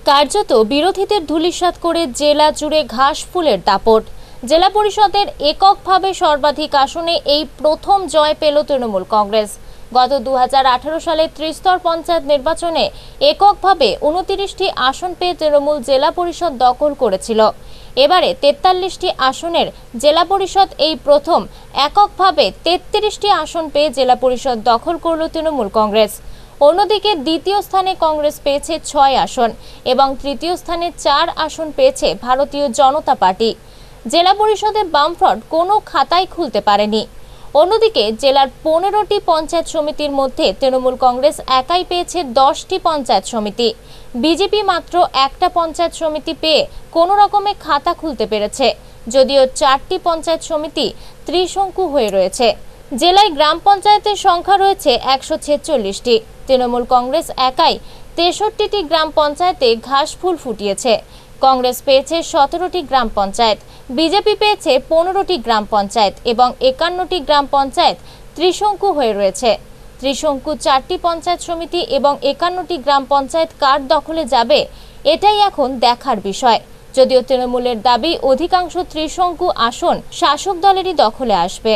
কার্যত বিরোধীদের ধূলিসাৎ করে জেলা জুড়ে ঘাস ফুলের দাপট। জেলা পরিষদের এককভাবে সর্বাধিক আসনে এই প্রথম জয় পেল তৃণমূল কংগ্রেস। গত 2018 সালে ত্রিস্তর পঞ্চায়েত নির্বাচনে এককভাবে 29টি আসন পেয়ে তৃণমূল জেলা পরিষদ দখল করেছিল। এবারে 43টি আসনের জেলা পরিষদ এই প্রথম এককভাবে 33টি আসন পেয়ে জেলা পরিষদ দখল করল তৃণমূল কংগ্রেস। অন্যদিকে দ্বিতীয় স্থানে কংগ্রেস পেয়েছে 6 আসন এবং তৃতীয় স্থানে 4 আসন পেয়েছে ভারতীয় জনতা পার্টি। জেলা পরিষদে বামফ্রন্ট কোনো খাতাই খুলতে পারেনি। অন্যদিকে জেলার 15টি পঞ্চায়েত সমিতির মধ্যে তৃণমূল কংগ্রেস একাই পেয়েছে 10টি পঞ্চায়েত সমিতি। বিজেপি মাত্র একটা পঞ্চায়েত সমিতি পেয়ে কোনো রকমে খাতা খুলতে পেরেছে, যদিও 4টি পঞ্চায়েত সমিতি ত্রিশঙ্কু হয়ে রয়েছে। জেলায় গ্রাম পঞ্চায়েতের সংখ্যা রয়েছে 146টি। তৃণমূল কংগ্রেস একাই 63টি গ্রাম পঞ্চায়েতে ঘাস ফুল ফুটিয়েছে। কংগ্রেস পেয়েছে 17টি গ্রাম পঞ্চায়েত, বিজেপি পেয়েছে 15টি গ্রাম পঞ্চায়েত এবং 51টি গ্রাম পঞ্চায়েত ত্রিশঙ্কু হয়ে রয়েছে। ত্রিশঙ্কু 4টি পঞ্চায়েত সমিতি এবং 51টি গ্রাম পঞ্চায়েত কার দখলে যাবে এটাই এখন দেখার বিষয়। যদিও তৃণমূলের দাবি অধিকাংশ ত্রিশঙ্কু আসন শাসক দলেরই দখলে আসবে।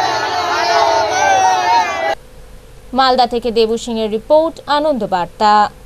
মালদা থেকে দেবু সিংয়ের রিপোর্ট, আনন্দ বার্তা।